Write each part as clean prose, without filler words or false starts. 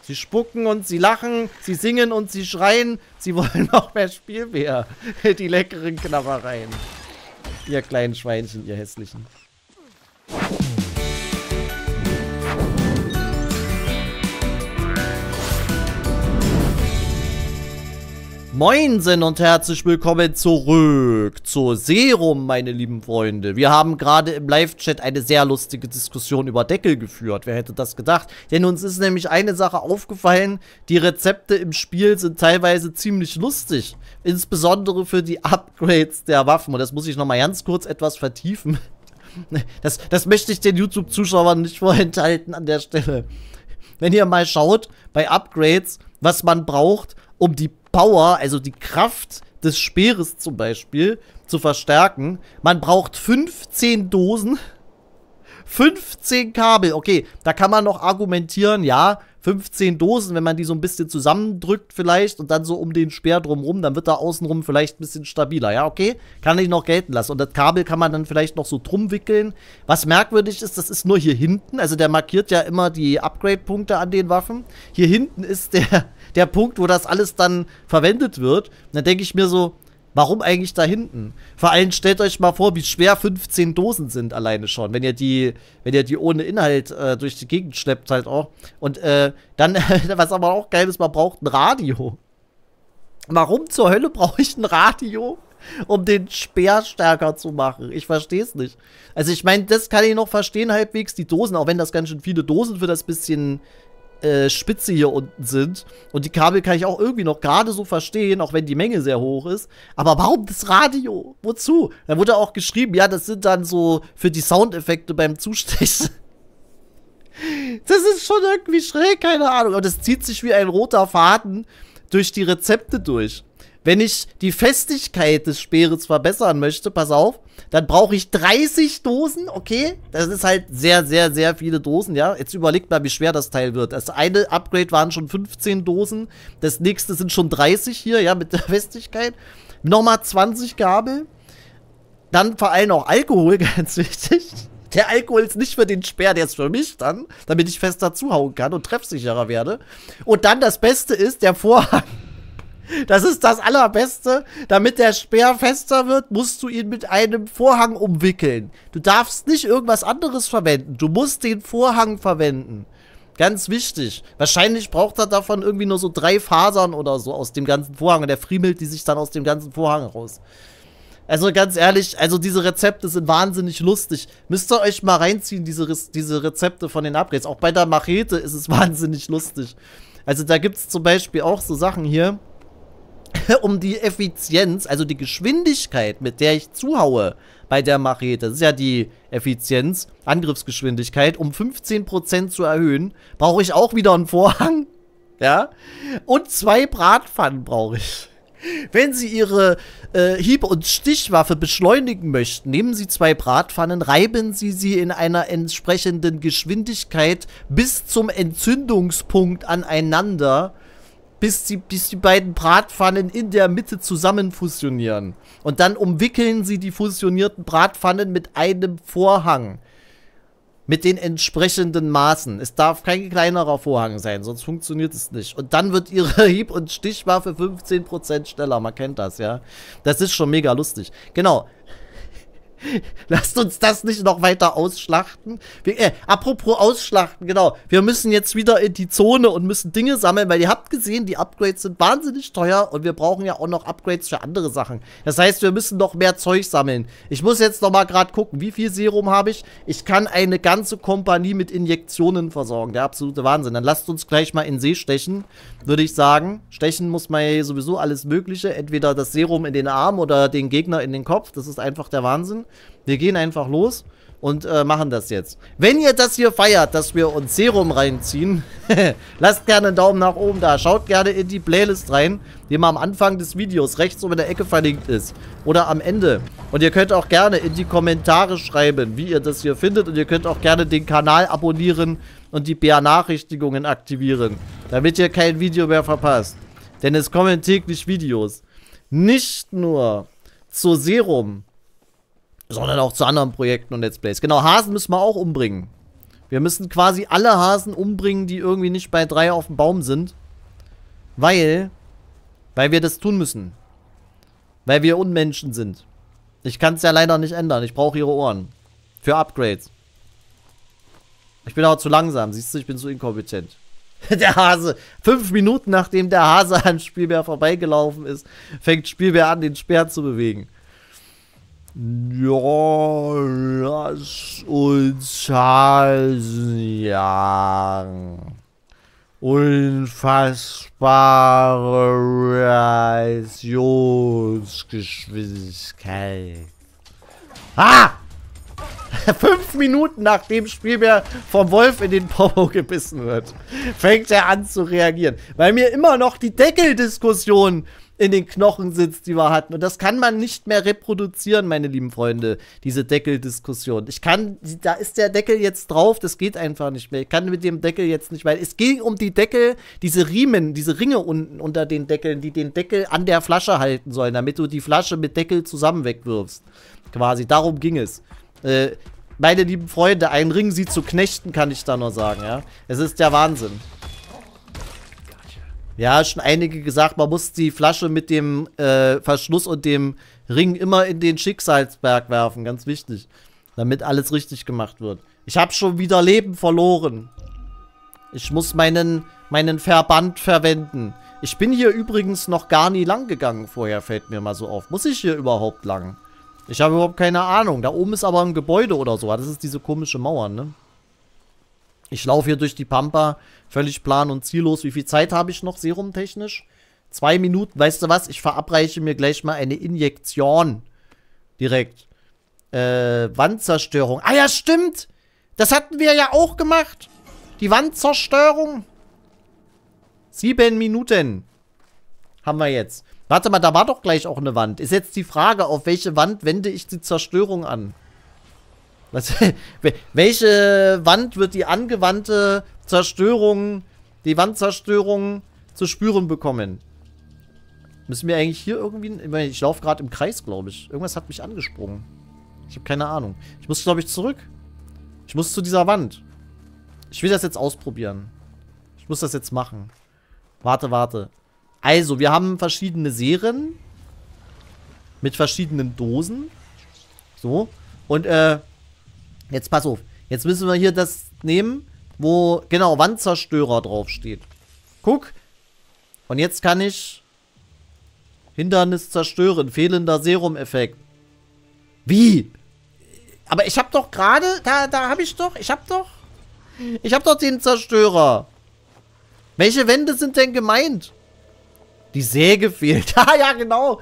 Sie spucken und sie lachen, sie singen und sie schreien. Sie wollen noch mehr Spielbär. Die leckeren Knabbereien. Ihr kleinen Schweinchen, ihr hässlichen. Moinsen und herzlich willkommen zurück zu Serum, meine lieben Freunde. Wir haben gerade im Live-Chat eine sehr lustige Diskussion über Deckel geführt. Wer hätte das gedacht? Denn uns ist nämlich eine Sache aufgefallen. Die Rezepte im Spiel sind teilweise ziemlich lustig. Insbesondere für die Upgrades der Waffen. Und das muss ich nochmal ganz kurz etwas vertiefen. Das möchte ich den YouTube-Zuschauern nicht vorenthalten an der Stelle. Wenn ihr mal schaut, bei Upgrades, was man braucht, um die Power, also die Kraft des Speeres zum Beispiel, zu verstärken. Man braucht 15 Dosen, 15 Kabel. Okay, da kann man noch argumentieren, ja, 15 Dosen, wenn man die so ein bisschen zusammendrückt vielleicht und dann so um den Speer drumrum, dann wird da außenrum vielleicht ein bisschen stabiler. Ja, okay, kann ich noch gelten lassen. Und das Kabel kann man dann vielleicht noch so drum wickeln. Was merkwürdig ist, das ist nur hier hinten. Also der markiert ja immer die Upgrade-Punkte an den Waffen. Hier hinten ist der Punkt, wo das alles dann verwendet wird. Und dann denke ich mir so, warum eigentlich da hinten? Vor allem stellt euch mal vor, wie schwer 15 Dosen sind alleine schon, wenn ihr die ohne Inhalt durch die Gegend schleppt halt auch. Und dann, was aber auch geil ist, man braucht ein Radio. Warum zur Hölle brauche ich ein Radio, um den Speer stärker zu machen? Ich verstehe es nicht. Also ich meine, das kann ich noch verstehen halbwegs, die Dosen, auch wenn das ganz schön viele Dosen für das bisschen Spitze hier unten sind. Und die Kabel kann ich auch irgendwie noch gerade so verstehen, auch wenn die Menge sehr hoch ist. Aber warum das Radio? Wozu? Da wurde auch geschrieben, ja, das sind dann so für die Soundeffekte beim Zustechen. Das ist schon irgendwie schräg, keine Ahnung. Aber das zieht sich wie ein roter Faden durch die Rezepte durch. Wenn ich die Festigkeit des Speeres verbessern möchte, pass auf, dann brauche ich 30 Dosen, okay? Das ist halt sehr, sehr, sehr viele Dosen, ja? Jetzt überlegt mal, wie schwer das Teil wird. Das eine Upgrade waren schon 15 Dosen, das nächste sind schon 30 hier, ja, mit der Festigkeit. Nochmal 20 Kabel. Dann vor allem auch Alkohol, ganz wichtig. Der Alkohol ist nicht für den Speer, der ist für mich dann, damit ich fester zuhauen kann und treffsicherer werde. Und dann das Beste ist der Vorhang. Das ist das Allerbeste. Damit der Speer fester wird, musst du ihn mit einem Vorhang umwickeln. Du darfst nicht irgendwas anderes verwenden. Du musst den Vorhang verwenden. Ganz wichtig. Wahrscheinlich braucht er davon irgendwie nur so 3 Fasern oder so aus dem ganzen Vorhang. Und der friemelt die sich dann aus dem ganzen Vorhang raus. Also ganz ehrlich, also diese Rezepte sind wahnsinnig lustig. Müsst ihr euch mal reinziehen, diese Rezepte von den Upgrades. Auch bei der Machete ist es wahnsinnig lustig. Also da gibt es zum Beispiel auch so Sachen hier. Um die Effizienz, also die Geschwindigkeit, mit der ich zuhaue bei der Machete, das ist ja die Effizienz, Angriffsgeschwindigkeit, um 15% zu erhöhen, brauche ich auch wieder einen Vorhang, ja, und 2 Bratpfannen brauche ich. Wenn Sie Ihre Hieb- und Stichwaffe beschleunigen möchten, nehmen Sie 2 Bratpfannen, reiben Sie sie in einer entsprechenden Geschwindigkeit bis zum Entzündungspunkt aneinander, bis die beiden Bratpfannen in der Mitte zusammen fusionieren. Und dann umwickeln sie die fusionierten Bratpfannen mit einem Vorhang. Mit den entsprechenden Maßen. Es darf kein kleinerer Vorhang sein, sonst funktioniert es nicht. Und dann wird ihre Hieb- und Stichwaffe 15% schneller. Man kennt das, ja. Das ist schon mega lustig. Genau. Lasst uns das nicht noch weiter ausschlachten. Apropos ausschlachten, genau. Wir müssen jetzt wieder in die Zone und müssen Dinge sammeln, weil ihr habt gesehen, die Upgrades sind wahnsinnig teuer und wir brauchen ja auch noch Upgrades für andere Sachen. Das heißt, wir müssen noch mehr Zeug sammeln. Ich muss jetzt noch mal gerade gucken, wie viel Serum habe ich? Ich kann eine ganze Kompanie mit Injektionen versorgen. Der absolute Wahnsinn. Dann lasst uns gleich mal in See stechen, würde ich sagen. Stechen muss man ja sowieso alles Mögliche. Entweder das Serum in den Arm oder den Gegner in den Kopf. Das ist einfach der Wahnsinn. Wir gehen einfach los und machen das jetzt. Wenn ihr das hier feiert, dass wir uns Serum reinziehen, lasst gerne einen Daumen nach oben da. Schaut gerne in die Playlist rein, die mal am Anfang des Videos rechts oben in der Ecke verlinkt ist. Oder am Ende. Und ihr könnt auch gerne in die Kommentare schreiben, wie ihr das hier findet. Und ihr könnt auch gerne den Kanal abonnieren und die Benachrichtigungen aktivieren, damit ihr kein Video mehr verpasst. Denn es kommen täglich Videos. Nicht nur zu Serum, sondern auch zu anderen Projekten und Let's Plays. Genau, Hasen müssen wir auch umbringen. Wir müssen quasi alle Hasen umbringen, die irgendwie nicht bei 3 auf dem Baum sind. Weil wir das tun müssen. Weil wir Unmenschen sind. Ich kann es ja leider nicht ändern. Ich brauche ihre Ohren. Für Upgrades. Ich bin aber zu langsam. Siehst du, ich bin zu inkompetent. Der Hase. 5 Minuten nachdem der Hase an Spielbär vorbeigelaufen ist, fängt Spielbär an, den Speer zu bewegen. Ja, lass uns Hasen jagen. Unfassbare Reaktionsgeschwindigkeit. Ah! 5 Minuten nachdem Spielbär vom Wolf in den Popo gebissen wird, fängt er an zu reagieren. Weil mir immer noch die Deckeldiskussion in den Knochen sitzt, die wir hatten. Und das kann man nicht mehr reproduzieren, meine lieben Freunde, diese Deckeldiskussion. Da ist der Deckel jetzt drauf, das geht einfach nicht mehr. Ich kann mit dem Deckel jetzt nicht, weil es ging um die Deckel, diese Riemen, diese Ringe unten unter den Deckeln, die den Deckel an der Flasche halten sollen, damit du die Flasche mit Deckel zusammen wegwirfst. Quasi, darum ging es. Meine lieben Freunde, einen Ring sie zu knechten, kann ich da nur sagen, ja. Es ist der Wahnsinn. Ja, schon einige gesagt, man muss die Flasche mit dem Verschluss und dem Ring immer in den Schicksalsberg werfen, ganz wichtig. Damit alles richtig gemacht wird. Ich habe schon wieder Leben verloren. Ich muss meinen Verband verwenden. Ich bin hier übrigens noch gar nie lang gegangen vorher, fällt mir mal so auf. Muss ich hier überhaupt lang? Ich habe überhaupt keine Ahnung. Da oben ist aber ein Gebäude oder so. Das ist diese komische Mauer, ne? Ich laufe hier durch die Pampa, völlig plan und ziellos. Wie viel Zeit habe ich noch, serumtechnisch? 2 Minuten. Weißt du was? Ich verabreiche mir gleich mal eine Injektion. Direkt. Wandzerstörung. Ah ja, stimmt! Das hatten wir ja auch gemacht. Die Wandzerstörung. 7 Minuten. Haben wir jetzt. Warte mal, da war doch gleich auch eine Wand. Ist jetzt die Frage, auf welche Wand wende ich die Zerstörung an? Was, welche Wand wird die angewandte Zerstörung, die Wandzerstörung zu spüren bekommen? Müssen wir eigentlich hier irgendwie... Ich laufe gerade im Kreis, glaube ich. Irgendwas hat mich angesprungen. Ich habe keine Ahnung. Ich muss, glaube ich, zurück. Ich muss zu dieser Wand. Ich will das jetzt ausprobieren. Ich muss das jetzt machen. Warte, warte. Also, wir haben verschiedene Serien. Mit verschiedenen Dosen. So. Und, jetzt pass auf. Jetzt müssen wir hier das nehmen, wo, genau, Wandzerstörer draufsteht. Guck. Und jetzt kann ich Hindernis zerstören. Fehlender Serum-Effekt. Wie? Aber ich hab doch gerade, da hab ich doch den Zerstörer. Welche Wände sind denn gemeint? Die Säge fehlt. Ah, ja, genau.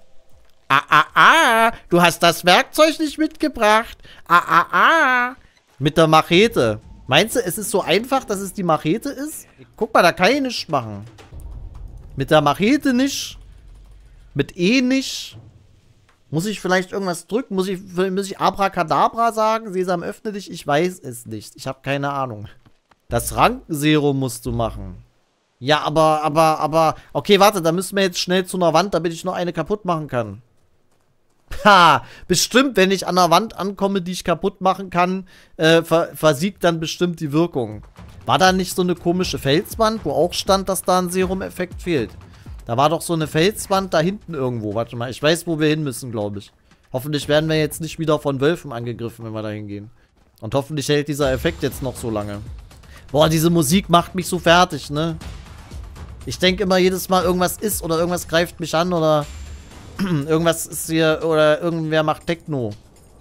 Du hast das Werkzeug nicht mitgebracht. Mit der Machete. Meinst du, es ist so einfach, dass es die Machete ist? Guck mal, da kann ich nichts machen. Mit der Machete nicht. Mit E nicht. Muss ich vielleicht irgendwas drücken? Muss ich Abracadabra sagen? Sesam, öffne dich? Ich weiß es nicht. Ich habe keine Ahnung. Das Rankenserum musst du machen. Ja, aber... Okay, warte, da müssen wir jetzt schnell zu einer Wand, damit ich noch eine kaputt machen kann. Ha! Bestimmt, wenn ich an einer Wand ankomme, die ich kaputt machen kann, versiegt dann bestimmt die Wirkung. War da nicht so eine komische Felswand, wo auch stand, dass da ein Serum-Effekt fehlt? Da war doch so eine Felswand da hinten irgendwo. Warte mal, ich weiß, wo wir hin müssen, glaube ich. Hoffentlich werden wir jetzt nicht wieder von Wölfen angegriffen, wenn wir da hingehen. Und hoffentlich hält dieser Effekt jetzt noch so lange. Boah, diese Musik macht mich so fertig, ne? Ich denke immer jedes Mal, irgendwas ist oder irgendwas greift mich an oder irgendwas ist hier oder irgendwer macht Techno.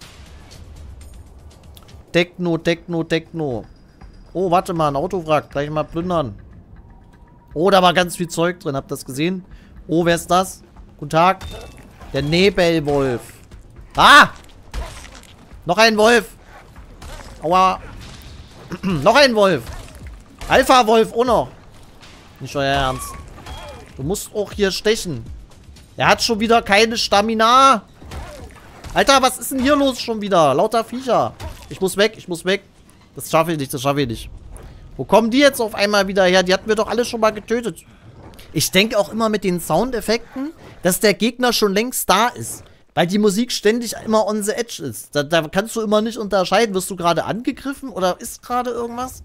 Techno. Oh, warte mal, ein Autowrack. Gleich mal plündern. Oh, da war ganz viel Zeug drin. Habt ihr das gesehen? Oh, wer ist das? Guten Tag. Der Nebelwolf. Ah! Noch ein Wolf. Aua. Noch ein Wolf. Alpha-Wolf auch noch. Nicht euer Ernst. Du musst auch hier stechen. Er hat schon wieder keine Stamina. Alter, was ist denn hier los schon wieder? Lauter Viecher. Ich muss weg. Das schaffe ich nicht. Wo kommen die jetzt auf einmal wieder her? Die hatten wir doch alle schon mal getötet. Ich denke auch immer mit den Soundeffekten, dass der Gegner schon längst da ist. Weil die Musik ständig immer on the edge ist. Da kannst du immer nicht unterscheiden, wirst du gerade angegriffen oder ist gerade irgendwas?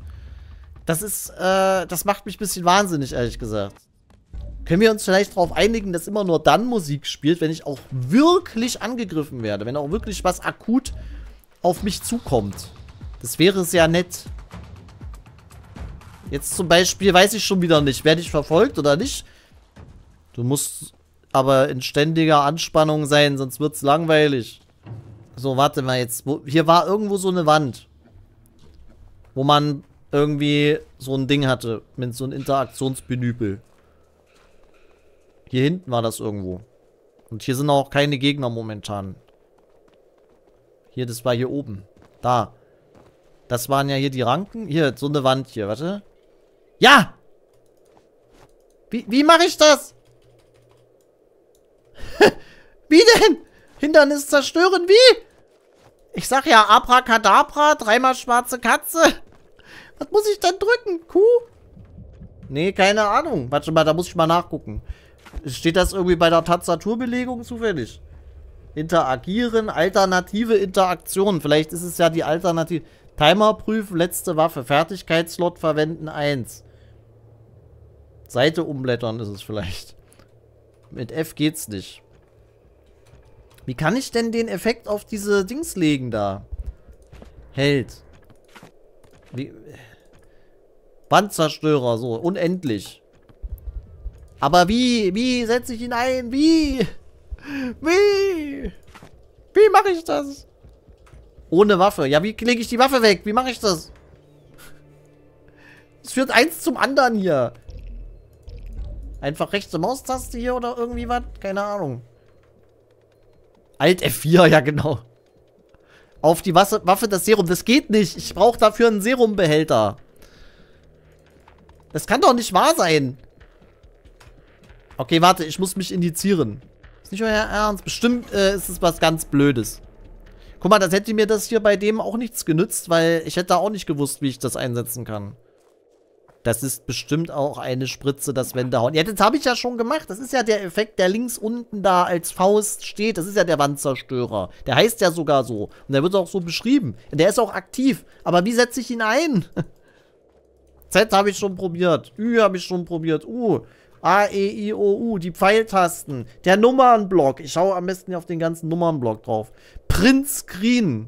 Das macht mich ein bisschen wahnsinnig, ehrlich gesagt. Können wir uns vielleicht darauf einigen, dass immer nur dann Musik spielt, wenn ich auch wirklich angegriffen werde? Wenn auch wirklich was akut auf mich zukommt. Das wäre sehr nett. Jetzt zum Beispiel weiß ich schon wieder nicht, werde ich verfolgt oder nicht? Du musst aber in ständiger Anspannung sein, sonst wird's langweilig. So, warte mal jetzt. Hier war irgendwo so eine Wand. Wo man irgendwie so ein Ding hatte. Mit so einem Interaktionsmenüpel. Hier hinten war das irgendwo. Und hier sind auch keine Gegner momentan. Hier, das war hier oben. Da. Das waren ja hier die Ranken. Hier, so eine Wand hier, warte. Ja! Wie mache ich das? Wie denn? Hindernis zerstören, wie? Ich sag ja Abracadabra, dreimal schwarze Katze. Was muss ich denn drücken? Q? Nee, keine Ahnung. Warte mal, da muss ich mal nachgucken. Steht das irgendwie bei der Tastaturbelegung zufällig? Interagieren, alternative Interaktion. Vielleicht ist es ja die Alternative. Timer prüfen, letzte Waffe. Fertigkeitslot verwenden 1. Seite umblättern ist es vielleicht. Mit F geht's nicht. Wie kann ich denn den Effekt auf diese Dings legen da? Held. Wie? Wandzerstörer, so. Unendlich. Aber wie? Wie setze ich ihn ein? Wie? Wie? Wie mache ich das? Ohne Waffe. Ja, wie lege ich die Waffe weg? Wie mache ich das? Es führt eins zum anderen hier. Einfach rechte Maustaste hier oder irgendwie was? Keine Ahnung. Alt F4, ja genau. Auf die Waffe das Serum. Das geht nicht. Ich brauche dafür einen Serumbehälter. Das kann doch nicht wahr sein. Okay, warte. Ich muss mich indizieren. Ist nicht euer Ernst. Bestimmt ist es was ganz Blödes. Guck mal, das hätte mir das hier bei dem auch nichts genützt, weil ich hätte auch nicht gewusst, wie ich das einsetzen kann. Das ist bestimmt auch eine Spritze, das Wände hauen. Ja, das habe ich ja schon gemacht. Das ist ja der Effekt, der links unten da als Faust steht. Das ist ja der Wandzerstörer. Der heißt ja sogar so. Und der wird auch so beschrieben. Der ist auch aktiv. Aber wie setze ich ihn ein? Z habe ich schon probiert. Ü habe ich schon probiert. U. A, E, I, O, U. Die Pfeiltasten. Der Nummernblock. Ich schaue am besten auf den ganzen Nummernblock drauf. Print Screen.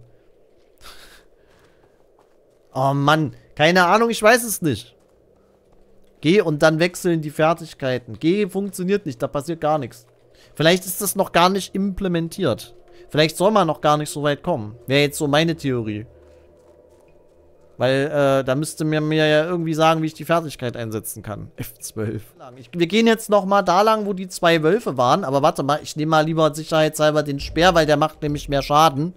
Oh Mann. Keine Ahnung, ich weiß es nicht. G und dann wechseln die Fertigkeiten. G funktioniert nicht, da passiert gar nichts. Vielleicht ist das noch gar nicht implementiert. Vielleicht soll man noch gar nicht so weit kommen. Wäre jetzt so meine Theorie. Weil, da müsste mir ja irgendwie sagen, wie ich die Fertigkeit einsetzen kann. F12. Wir gehen jetzt nochmal da lang, wo die 2 Wölfe waren. Aber warte mal, ich nehme mal lieber sicherheitshalber den Speer, weil der macht nämlich mehr Schaden.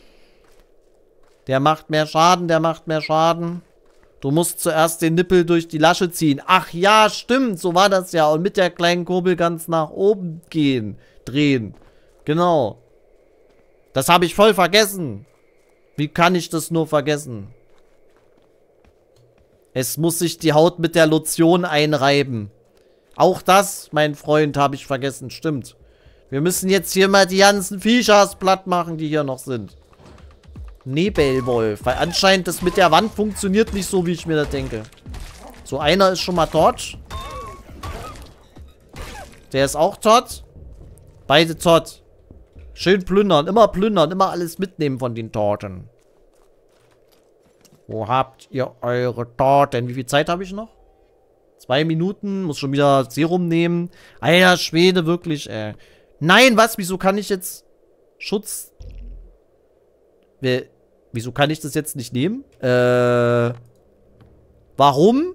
Der macht mehr Schaden, der macht mehr Schaden. Du musst zuerst den Nippel durch die Lasche ziehen. Ach ja, stimmt, so war das ja. Und mit der kleinen Kurbel ganz nach oben gehen. Drehen. Genau. Das habe ich voll vergessen. Wie kann ich das nur vergessen? Es muss sich die Haut mit der Lotion einreiben. Auch das, mein Freund, habe ich vergessen. Stimmt. Wir müssen jetzt hier mal die ganzen Viechers platt machen, die hier noch sind. Nebelwolf. Weil anscheinend das mit der Wand funktioniert nicht so, wie ich mir das denke. So, einer ist schon mal tot. Der ist auch tot. Beide tot. Schön plündern. Immer alles mitnehmen von den Torten. Wo habt ihr eure Torten? Wie viel Zeit habe ich noch? 2 Minuten. Muss schon wieder Serum nehmen. Alter Schwede, wirklich, ey. Nein, was? Wieso kann ich jetzt Schutz... Wieso kann ich das jetzt nicht nehmen? Warum?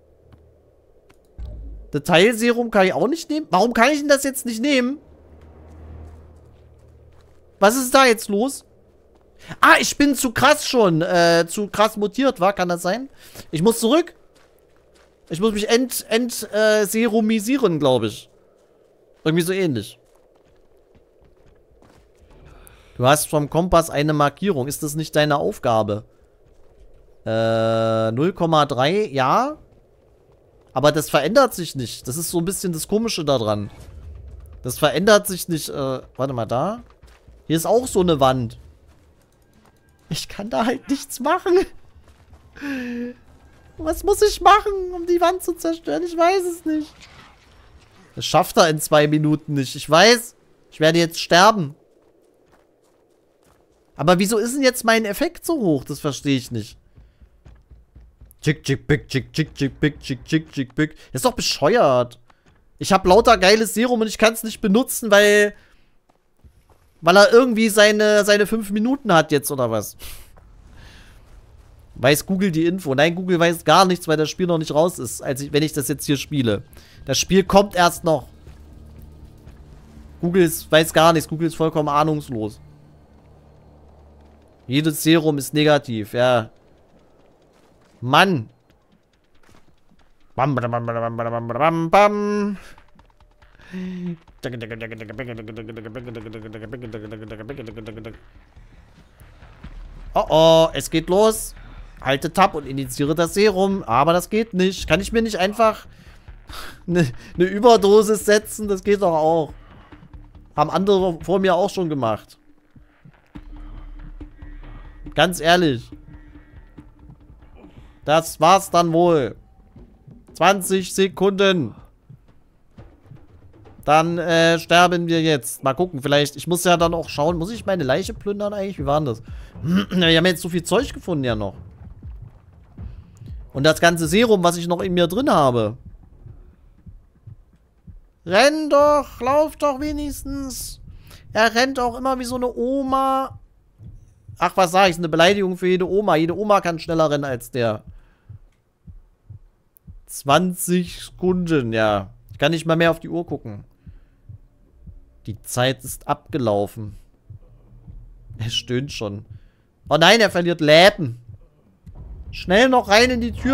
Detailserum kann ich auch nicht nehmen? Warum kann ich denn das jetzt nicht nehmen? Was ist da jetzt los? Ah, ich bin zu krass schon. Zu krass mutiert, war? Kann das sein? Ich muss zurück. Ich muss mich serumisieren, glaube ich. Irgendwie so ähnlich. Du hast vom Kompass eine Markierung. Ist das nicht deine Aufgabe? 0,3, ja. Aber das verändert sich nicht. Das ist so ein bisschen das Komische daran. Das verändert sich nicht. Warte mal, da. Hier ist auch so eine Wand. Ich kann da halt nichts machen. Was muss ich machen, um die Wand zu zerstören? Ich weiß es nicht. Das schafft er in 2 Minuten nicht. Ich weiß. Ich werde jetzt sterben. Aber wieso ist denn jetzt mein Effekt so hoch? Das verstehe ich nicht. Chick, chick, pick, chick, chick, chick, pick, chick, chick, chick, pick. Das ist doch bescheuert. Ich habe lauter geiles Serum und ich kann es nicht benutzen, weil er irgendwie seine 5 Minuten hat jetzt, oder was? Weiß Google die Info? Nein, Google weiß gar nichts, weil das Spiel noch nicht raus ist, wenn ich das jetzt hier spiele. Das Spiel kommt erst noch. Google weiß gar nichts. Google ist vollkommen ahnungslos. Jedes Serum ist negativ, ja. Mann. Bam, bam, bam, bam, bam, bam, bam. Oh oh, es geht los. Halte Tab und initiiere das Serum. Aber das geht nicht. Kann ich mir nicht einfach eine Überdosis setzen? Das geht doch auch. Haben andere vor mir auch schon gemacht. Ganz ehrlich. Das war's dann wohl. 20 Sekunden. Dann sterben wir jetzt. Mal gucken, vielleicht. Ich muss ja dann auch schauen. Muss ich meine Leiche plündern eigentlich? Wie war denn das? Wir haben jetzt so viel Zeug gefunden ja noch. Und das ganze Serum, was ich noch in mir drin habe. Renn doch. Lauf doch wenigstens. Er rennt auch immer wie so eine Oma. Ach, was sag ich? Ist eine Beleidigung für jede Oma. Jede Oma kann schneller rennen als der. 20 Sekunden, ja. Ich kann nicht mal mehr auf die Uhr gucken. Die Zeit ist abgelaufen. Er stöhnt schon. Oh nein, er verliert Leben. Schnell noch rein in die Tür.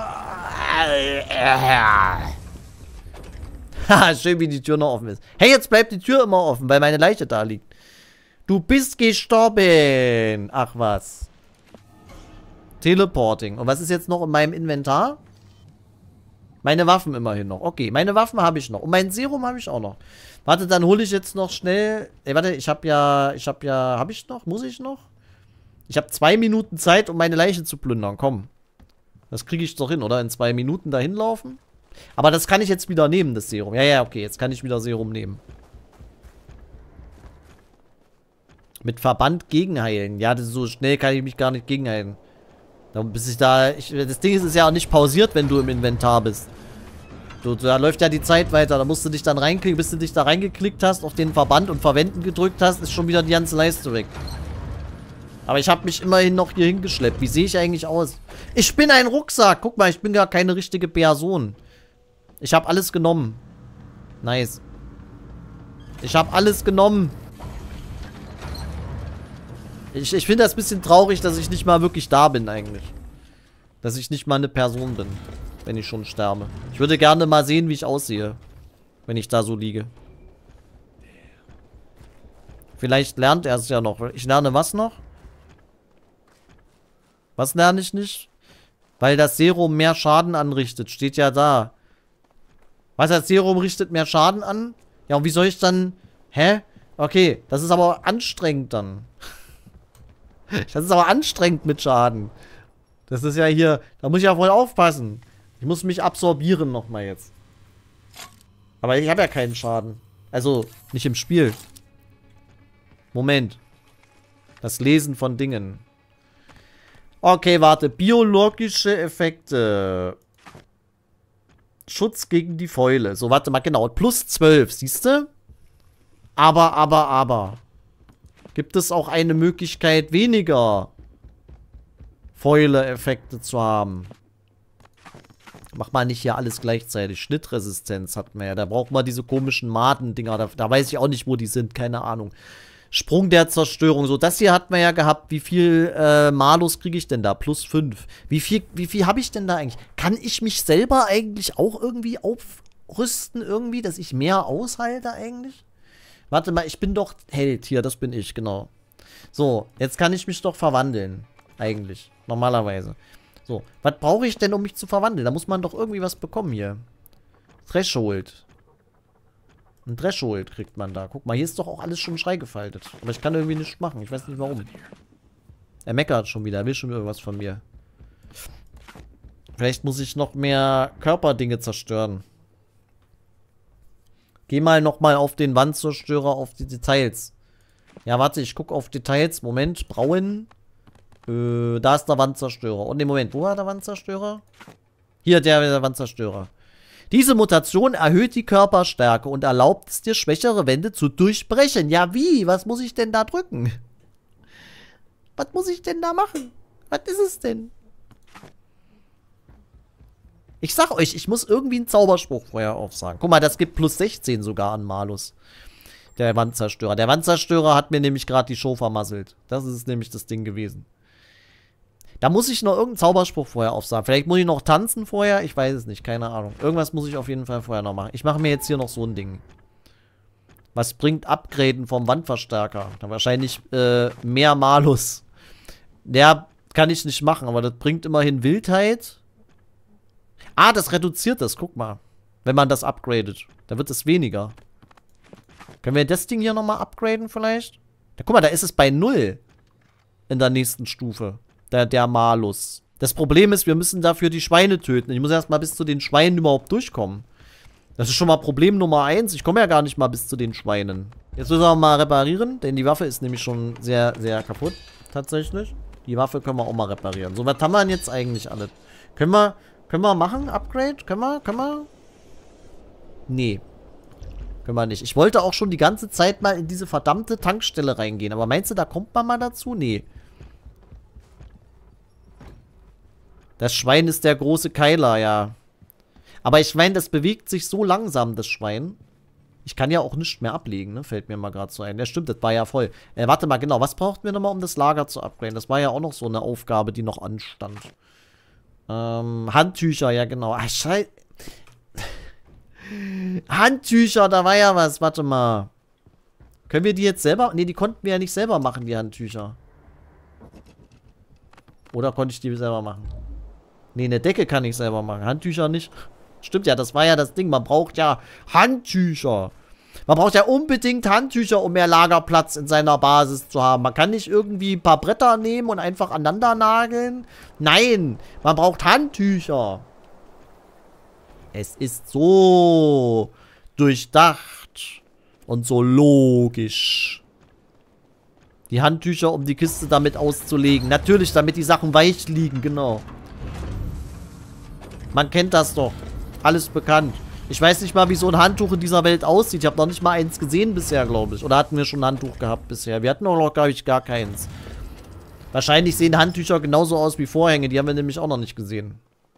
Haha, schön, wie die Tür noch offen ist. Hey, jetzt bleibt die Tür immer offen, weil meine Leiche da liegt. Du bist gestorben. Ach was. Teleporting. Und was ist jetzt noch in meinem Inventar? Meine Waffen immerhin noch. Okay, meine Waffen habe ich noch. Und mein Serum habe ich auch noch. Warte, dann hole ich jetzt noch schnell... Ey, warte, habe ich noch? Muss ich noch? Ich habe 2 Minuten Zeit, um meine Leiche zu plündern. Komm. Das kriege ich doch hin, oder? In 2 Minuten dahin laufen. Aber das kann ich jetzt wieder nehmen, das Serum. Ja, ja, okay. Jetzt kann ich wieder Serum nehmen. Mit Verband gegenheilen. Ja, das ist so schnell kann ich mich gar nicht gegenheilen. Bis ich da... das Ding ist ja auch nicht pausiert, wenn du im Inventar bist. Da läuft ja die Zeit weiter. Da musst du dich dann reinklicken, bis du dich da reingeklickt hast, auf den Verband und Verwenden gedrückt hast, ist schon wieder die ganze Leiste weg. Aber ich habe mich immerhin noch hier hingeschleppt. Wie sehe ich eigentlich aus? Ich bin ein Rucksack. Guck mal, ich bin gar keine richtige Person. Ich habe alles genommen. Nice. Ich habe alles genommen. Ich finde das ein bisschen traurig, dass ich nicht mal wirklich da bin eigentlich. Dass ich nicht mal eine Person bin, wenn ich schon sterbe. Ich würde gerne mal sehen, wie ich aussehe, wenn ich da so liege. Vielleicht lernt er es ja noch. Ich lerne was noch? Was lerne ich nicht? Weil das Serum mehr Schaden anrichtet. Steht ja da. Was, das Serum richtet mehr Schaden an? Ja, und wie soll ich dann... Hä? Okay, das ist aber anstrengend dann. Das ist aber anstrengend mit Schaden. Das ist ja hier... Da muss ich ja voll aufpassen. Ich muss mich absorbieren nochmal jetzt. Aber ich habe ja keinen Schaden. Also, nicht im Spiel. Moment. Das Lesen von Dingen. Okay, warte. Biologische Effekte. Schutz gegen die Fäule. So, warte mal, genau. Plus 12, siehst du? Aber. Gibt es auch eine Möglichkeit, weniger Fäule-Effekte zu haben? Mach mal nicht hier alles gleichzeitig. Schnittresistenz hat man ja. Da braucht man diese komischen Maden-Dinger. Da weiß ich auch nicht, wo die sind. Keine Ahnung. Sprung der Zerstörung. So, das hier hat man ja gehabt. Wie viel Malus kriege ich denn da? Plus 5. Wie viel habe ich denn da eigentlich? Kann ich mich selber eigentlich auch irgendwie aufrüsten? Irgendwie, dass ich mehr aushalte eigentlich? Warte mal, ich bin doch Held. Hier, das bin ich, genau. So, jetzt kann ich mich doch verwandeln. Eigentlich. Normalerweise. So, was brauche ich denn, um mich zu verwandeln? Da muss man doch irgendwie was bekommen hier. Threshold. Ein Threshold kriegt man da. Guck mal, hier ist doch auch alles schon freigefaltet. Aber ich kann irgendwie nichts machen. Ich weiß nicht warum. Er meckert schon wieder. Er will schon irgendwas von mir. Vielleicht muss ich noch mehr Körperdinge zerstören. Geh mal nochmal auf den Wandzerstörer, auf die Details. Ja, warte, ich gucke auf Details. Moment, Brauen. Da ist der Wandzerstörer. Und im Moment, wo war der Wandzerstörer? Hier, der Wandzerstörer. Diese Mutation erhöht die Körperstärke und erlaubt es dir, schwächere Wände zu durchbrechen. Ja, wie? Was muss ich denn da drücken? Was muss ich denn da machen? Was ist es denn? Ich sag euch, ich muss irgendwie einen Zauberspruch vorher aufsagen. Guck mal, das gibt plus 16 sogar an Malus. Der Wandzerstörer. Der Wandzerstörer hat mir nämlich gerade die Show vermasselt. Das ist nämlich das Ding gewesen. Da muss ich noch irgendeinen Zauberspruch vorher aufsagen. Vielleicht muss ich noch tanzen vorher. Ich weiß es nicht. Keine Ahnung. Irgendwas muss ich auf jeden Fall vorher noch machen. Ich mache mir jetzt hier noch so ein Ding. Was bringt Upgraden vom Wandverstärker? Dann wahrscheinlich mehr Malus. Der kann ich nicht machen, aber das bringt immerhin Wildheit. Ah, das reduziert das. Guck mal. Wenn man das upgradet. Da wird es weniger. Können wir das Ding hier nochmal upgraden vielleicht? Ja, guck mal, da ist es bei 0. In der nächsten Stufe. Der Malus. Das Problem ist, wir müssen dafür die Schweine töten. Ich muss erstmal bis zu den Schweinen überhaupt durchkommen. Das ist schon mal Problem Nummer 1. Ich komme ja gar nicht mal bis zu den Schweinen. Jetzt müssen wir mal reparieren, denn die Waffe ist nämlich schon sehr, sehr kaputt. Tatsächlich. Die Waffe können wir auch mal reparieren. So, was haben wir denn jetzt eigentlich alles? Können wir machen? Upgrade? Können wir? Nee. Können wir nicht. Ich wollte auch schon die ganze Zeit mal in diese verdammte Tankstelle reingehen. Aber meinst du, da kommt man mal dazu? Nee. Das Schwein ist der große Keiler, ja. Aber ich meine, das bewegt sich so langsam, das Schwein. Ich kann ja auch nichts mehr ablegen, ne? Fällt mir mal gerade so ein. Ja, stimmt, das war ja voll. Warte mal, genau. Was brauchten wir nochmal, um das Lager zu upgraden? Das war ja auch noch so eine Aufgabe, die noch anstand. Handtücher, ja genau. Ach, Scheiße. Handtücher, da war ja was. Warte mal. Können wir die jetzt selber? Ne, die konnten wir ja nicht selber machen, die Handtücher. Oder konnte ich die selber machen? Ne, eine Decke kann ich selber machen. Handtücher nicht. Stimmt ja, das war ja das Ding. Man braucht ja Handtücher. Man braucht ja unbedingt Handtücher, um mehr Lagerplatz in seiner Basis zu haben. Man kann nicht irgendwie ein paar Bretter nehmen und einfach aneinander nageln. Nein, man braucht Handtücher. Es ist so durchdacht und so logisch. Die Handtücher, um die Kiste damit auszulegen. Natürlich, damit die Sachen weich liegen, genau. Man kennt das doch. Alles bekannt. Ich weiß nicht mal, wie so ein Handtuch in dieser Welt aussieht. Ich habe noch nicht mal eins gesehen bisher, glaube ich. Oder hatten wir schon ein Handtuch gehabt bisher? Wir hatten auch noch, glaube ich, gar keins. Wahrscheinlich sehen Handtücher genauso aus wie Vorhänge. Die haben wir nämlich auch noch nicht gesehen.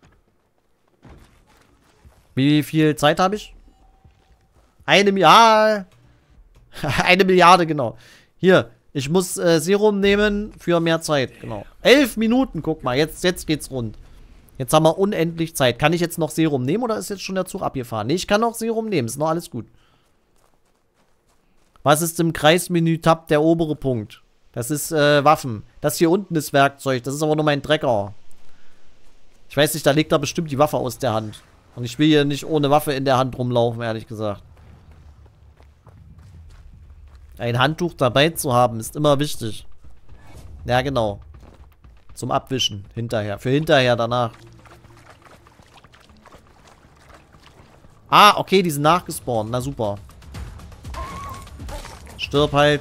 Wie viel Zeit habe ich? 1 Milliarde. 1 Milliarde, genau. Hier, ich muss Serum nehmen für mehr Zeit. Genau. 11 Minuten, guck mal. Jetzt geht's rund. Jetzt haben wir unendlich Zeit. Kann ich jetzt noch Serum nehmen oder ist jetzt schon der Zug abgefahren? Nee, ich kann noch Serum nehmen. Ist noch alles gut. Was ist im Kreismenü-Tab der obere Punkt? Das ist Waffen. Das hier unten ist Werkzeug. Das ist aber nur mein Trecker. Ich weiß nicht, da legt er bestimmt die Waffe aus der Hand. Und ich will hier nicht ohne Waffe in der Hand rumlaufen, ehrlich gesagt. Ein Handtuch dabei zu haben, ist immer wichtig. Ja, genau. Zum Abwischen. Hinterher. Für hinterher, danach. Ah, okay, die sind nachgespawnt. Na super. Stirb halt.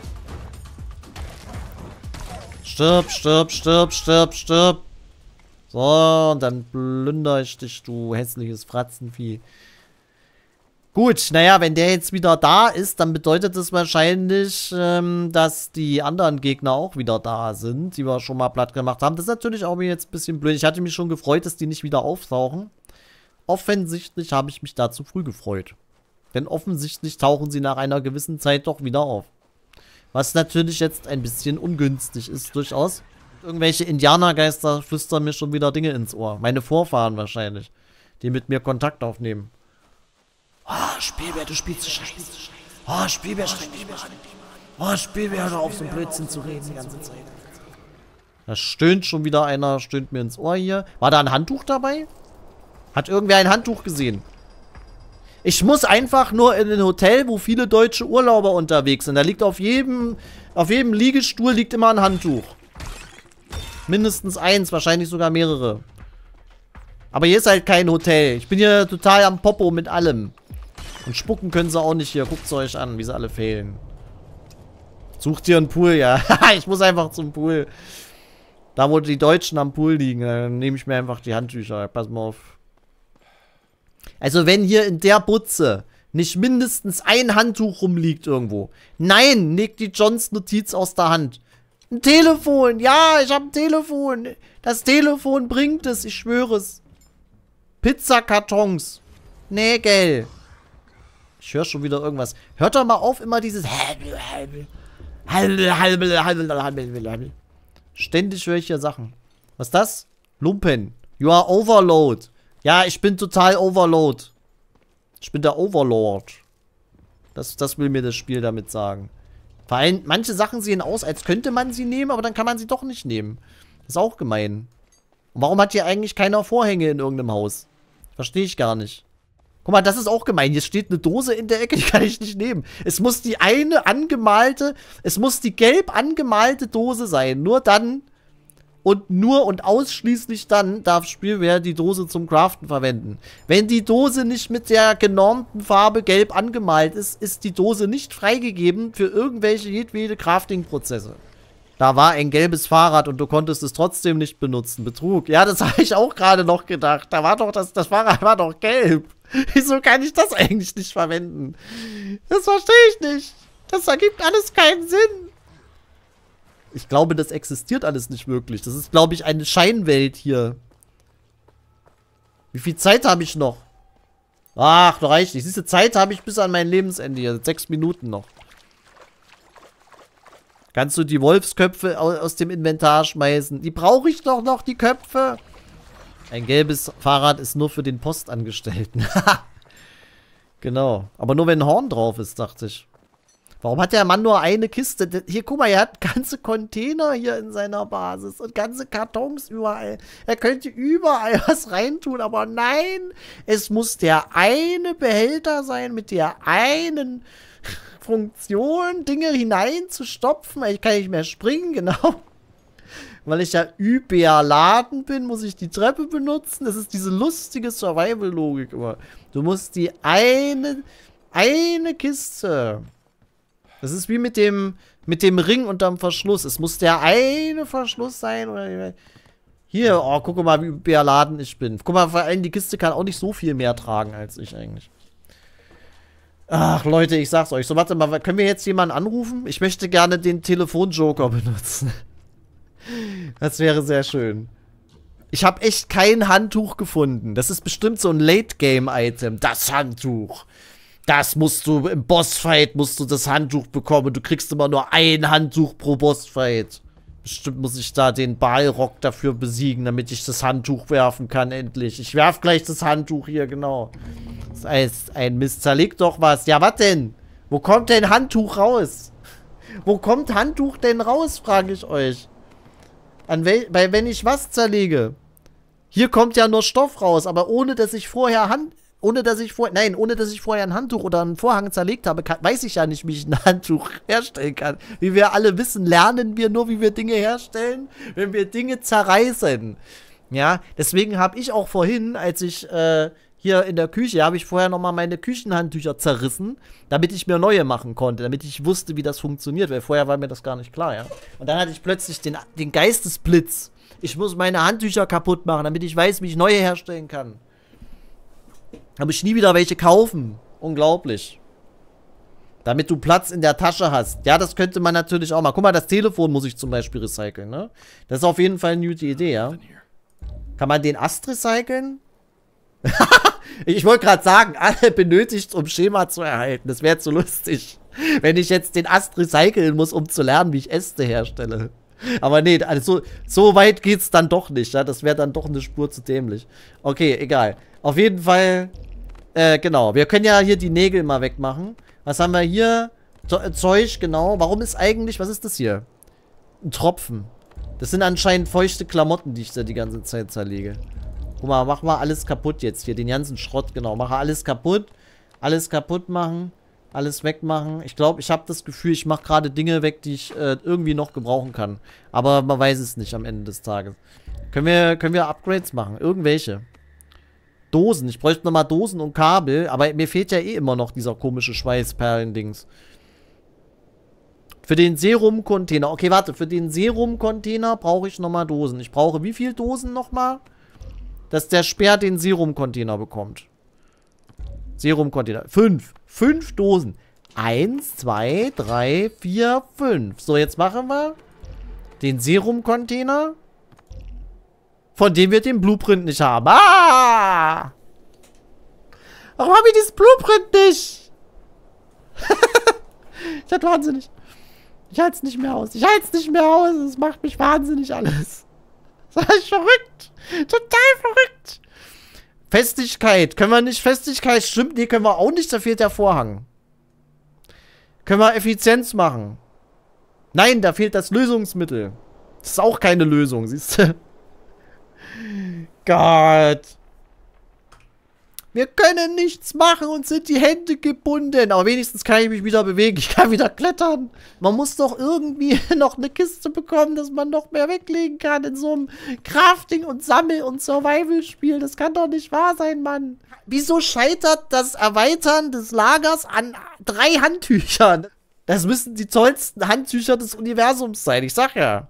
Stirb, stirb, stirb, stirb, stirb. So, und dann plündere ich dich, du hässliches Fratzenvieh. Gut, naja, wenn der jetzt wieder da ist, dann bedeutet das wahrscheinlich, dass die anderen Gegner auch wieder da sind, die wir schon mal platt gemacht haben. Das ist natürlich auch jetzt ein bisschen blöd. Ich hatte mich schon gefreut, dass die nicht wieder auftauchen. Offensichtlich habe ich mich da zu früh gefreut. Denn offensichtlich tauchen sie nach einer gewissen Zeit doch wieder auf. Was natürlich jetzt ein bisschen ungünstig ist, durchaus. Irgendwelche Indianergeister flüstern mir schon wieder Dinge ins Ohr. Meine Vorfahren wahrscheinlich, die mit mir Kontakt aufnehmen. Oh, Spielbär, du spielst so scheiße. Oh, Spielbär, schreck mich mal an. Oh, Spielbär, hör auf, so ein Blödsinn zu reden die ganze Zeit. Da stöhnt schon wieder einer, stöhnt mir ins Ohr hier. War da ein Handtuch dabei? Hat irgendwer ein Handtuch gesehen? Ich muss einfach nur in ein Hotel, wo viele deutsche Urlauber unterwegs sind. Da liegt auf jedem Liegestuhl liegt immer ein Handtuch. Mindestens eins, wahrscheinlich sogar mehrere. Aber hier ist halt kein Hotel. Ich bin hier total am Popo mit allem. Und spucken können sie auch nicht hier. Guckt es euch an, wie sie alle fehlen. Sucht ihr einen Pool, ja. Ich muss einfach zum Pool. Da, wo die Deutschen am Pool liegen, dann nehme ich mir einfach die Handtücher. Pass mal auf. Also wenn hier in der Butze nicht mindestens ein Handtuch rumliegt irgendwo. Nein, legt die Johns Notiz aus der Hand. Ein Telefon, ja, ich habe ein Telefon. Das Telefon bringt es, ich schwöre es. Pizzakartons. Nägel. Ich höre schon wieder irgendwas. Hört doch mal auf, immer dieses ständig höre ich hier Sachen. Was ist das? Lumpen. You are Overload. Ja, ich bin total Overload. Ich bin der Overlord. Das will mir das Spiel damit sagen. Vor allem, manche Sachen sehen aus, als könnte man sie nehmen, aber dann kann man sie doch nicht nehmen. Das ist auch gemein. Und warum hat hier eigentlich keiner Vorhänge in irgendeinem Haus? Verstehe ich gar nicht. Guck mal, das ist auch gemein. Hier steht eine Dose in der Ecke, die kann ich nicht nehmen. Es muss die eine angemalte, es muss die gelb angemalte Dose sein. Nur dann und ausschließlich dann darf Spielware die Dose zum Craften verwenden. Wenn die Dose nicht mit der genormten Farbe gelb angemalt ist, ist die Dose nicht freigegeben für irgendwelche jedwede Crafting-Prozesse. Da war ein gelbes Fahrrad und du konntest es trotzdem nicht benutzen. Betrug. Ja, das habe ich auch gerade noch gedacht. Da war doch das Fahrrad war doch gelb. Wieso kann ich das eigentlich nicht verwenden? Das verstehe ich nicht. Das ergibt alles keinen Sinn. Ich glaube, das existiert alles nicht wirklich. Das ist, glaube ich, eine Scheinwelt hier. Wie viel Zeit habe ich noch? Ach, da reicht nicht. Diese Zeit habe ich bis an mein Lebensende hier. 6 Minuten noch. Kannst du die Wolfsköpfe aus dem Inventar schmeißen? Die brauche ich doch noch, die Köpfe. Ein gelbes Fahrrad ist nur für den Postangestellten. Genau. Aber nur wenn ein Horn drauf ist, dachte ich. Warum hat der Mann nur eine Kiste? Hier, guck mal, er hat ganze Container hier in seiner Basis und ganze Kartons überall. Er könnte überall was reintun, aber nein, es muss der eine Behälter sein mit der einen Funktion, Dinge hineinzustopfen. Ich kann nicht mehr springen, genau. Weil ich ja überladen bin, muss ich die Treppe benutzen. Das ist diese lustige Survival-Logik immer. Du musst die eine Kiste. Das ist wie mit dem Ring unterm Verschluss. Es muss der eine Verschluss sein. Oder hier, oh, guck mal, wie überladen ich bin. Guck mal, vor allem die Kiste kann auch nicht so viel mehr tragen als ich eigentlich. Ach, Leute, ich sag's euch. So, warte mal, können wir jetzt jemanden anrufen? Ich möchte gerne den Telefonjoker benutzen. Das wäre sehr schön. Ich habe echt kein Handtuch gefunden. Das ist bestimmt so ein Late-Game-Item. Das Handtuch. Das musst du, im Bossfight musst du das Handtuch bekommen. Du kriegst immer nur ein Handtuch pro Bossfight. Bestimmt muss ich da den Balrog dafür besiegen, damit ich das Handtuch werfen kann, endlich. Ich werf gleich das Handtuch hier, genau. Das ist ein Mist. Zerlegt doch was. Ja, was denn? Wo kommt denn Handtuch raus? Wo kommt Handtuch denn raus, frage ich euch. Wenn ich was zerlege. Hier kommt ja nur Stoff raus, aber ohne dass ich vorher ohne dass ich vorher ein Handtuch oder einen Vorhang zerlegt habe, weiß ich ja nicht, wie ich ein Handtuch herstellen kann. Wie wir alle wissen, lernen wir nur, wie wir Dinge herstellen, wenn wir Dinge zerreißen. Ja, deswegen habe ich auch vorhin, als ich hier in der Küche, habe ich vorher nochmal meine Küchenhandtücher zerrissen, damit ich mir neue machen konnte, damit ich wusste, wie das funktioniert, weil vorher war mir das gar nicht klar, ja. Und dann hatte ich plötzlich den Geistesblitz. Ich muss meine Handtücher kaputt machen, damit ich weiß, wie ich neue herstellen kann. Habe ich nie wieder welche kaufen. Unglaublich. Damit du Platz in der Tasche hast. Ja, das könnte man natürlich auch mal. Guck mal, das Telefon muss ich zum Beispiel recyceln, ne? Das ist auf jeden Fall eine gute Idee, ja. Kann man den Ast recyceln? Ich wollte gerade sagen, alle benötigt, um Schema zu erhalten. Das wäre zu lustig, wenn ich jetzt den Ast recyceln muss, um zu lernen, wie ich Äste herstelle. Aber nee, also so weit geht's dann doch nicht, ja. Das wäre dann doch eine Spur zu dämlich. Okay, egal. Auf jeden Fall, genau. Wir können ja hier die Nägel mal wegmachen. Was haben wir hier? Zeug, genau. Warum ist eigentlich, was ist das hier? Ein Tropfen. Das sind anscheinend feuchte Klamotten, die ich da die ganze Zeit zerlege. Guck mal, mach mal alles kaputt jetzt hier. Den ganzen Schrott, genau. Mache alles kaputt. Alles kaputt machen. Alles wegmachen. Ich glaube, ich habe das Gefühl, ich mache gerade Dinge weg, die ich irgendwie noch gebrauchen kann. Aber man weiß es nicht am Ende des Tages. Können wir Upgrades machen? Irgendwelche. Dosen. Ich bräuchte nochmal Dosen und Kabel. Aber mir fehlt ja eh immer noch dieser komische Schweißperlen-Dings. Für den Serum-Container. Okay, warte. Für den Serum-Container brauche ich nochmal Dosen. Ich brauche wie viele Dosen nochmal? Dass der Speer den Serum-Container bekommt. Serum-Container. 5. 5 Dosen. 1, 2, 3, 4, 5. So, jetzt machen wir den Serum-Container, von dem wir den Blueprint nicht haben. Ah! Warum habe ich dieses Blueprint nicht? Ich werde wahnsinnig. Ich halte es nicht mehr aus. Ich halte es nicht mehr aus. Es macht mich wahnsinnig alles. Das ist verrückt. Total verrückt. Festigkeit. Können wir nicht Festigkeit? Stimmt, nee, können wir auch nicht. Da fehlt der Vorhang. Können wir Effizienz machen? Nein, da fehlt das Lösungsmittel. Das ist auch keine Lösung, siehst du? Gott. Wir können nichts machen und sind die Hände gebunden. Aber wenigstens kann ich mich wieder bewegen. Ich kann wieder klettern. Man muss doch irgendwie noch eine Kiste bekommen, dass man noch mehr weglegen kann in so einem Crafting- und Sammel- und Survival-Spiel. Das kann doch nicht wahr sein, Mann. Wieso scheitert das Erweitern des Lagers an 3 Handtüchern? Das müssen die tollsten Handtücher des Universums sein. Ich sag ja.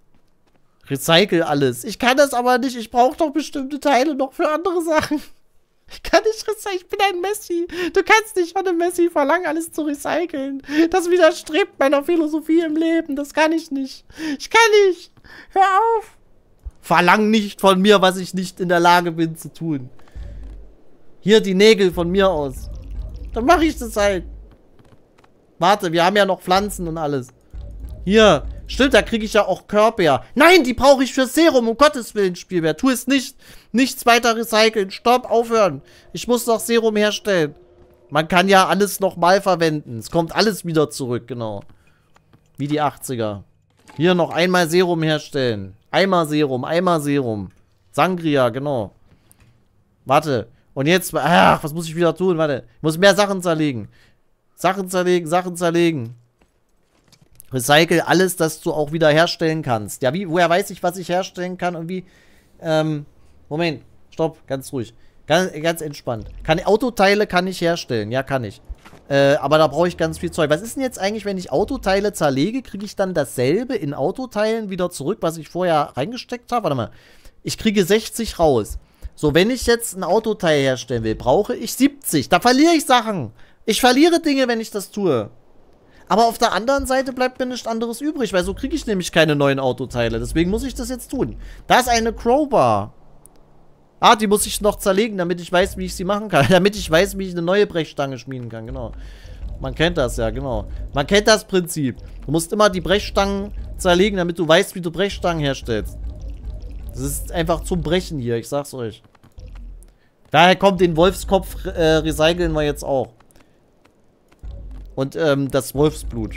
Recycle alles. Ich kann das aber nicht. Ich brauche doch bestimmte Teile noch für andere Sachen. Ich kann nicht recyceln. Ich bin ein Messi. Du kannst nicht von einem Messi verlangen, alles zu recyceln. Das widerstrebt meiner Philosophie im Leben. Das kann ich nicht. Ich kann nicht. Hör auf. Verlang nicht von mir, was ich nicht in der Lage bin zu tun. Hier die Nägel von mir aus. Dann mache ich das halt. Warte, wir haben ja noch Pflanzen und alles. Hier. Stimmt, da kriege ich ja auch Körper. Nein, die brauche ich für Serum. Um Gottes Willen, Spielwert. Tu es nicht. Nichts weiter recyceln. Stopp, aufhören. Ich muss noch Serum herstellen. Man kann ja alles nochmal verwenden. Es kommt alles wieder zurück, genau. Wie die 80er. Hier noch einmal Serum herstellen. Einmal Serum, einmal Serum. Sangria, genau. Warte. Und jetzt, ach, was muss ich wieder tun? Warte. Ich muss mehr Sachen zerlegen. Sachen zerlegen, Sachen zerlegen. Recycle alles, das du auch wieder herstellen kannst. Ja, woher weiß ich, was ich herstellen kann und wie? Moment, stopp, ganz ruhig. Ganz entspannt. Autoteile kann ich herstellen, ja, kann ich. Aber da brauche ich ganz viel Zeug. Was ist denn jetzt eigentlich, wenn ich Autoteile zerlege, kriege ich dann dasselbe in Autoteilen wieder zurück, was ich vorher reingesteckt habe? Warte mal. Ich kriege 60 raus. So, wenn ich jetzt ein Autoteil herstellen will, brauche ich 70. Da verliere ich Sachen. Ich verliere Dinge, wenn ich das tue. Aber auf der anderen Seite bleibt mir nichts anderes übrig, weil so kriege ich nämlich keine neuen Autoteile. Deswegen muss ich das jetzt tun. Da ist eine Crowbar. Ah, die muss ich noch zerlegen, damit ich weiß, wie ich sie machen kann. Damit ich weiß, wie ich eine neue Brechstange schmieden kann, genau. Man kennt das ja, genau. Man kennt das Prinzip. Du musst immer die Brechstangen zerlegen, damit du weißt, wie du Brechstangen herstellst. Das ist einfach zum Brechen hier, ich sag's euch. Daher kommt den Wolfskopf, recyceln wir jetzt auch. Und, das Wolfsblut.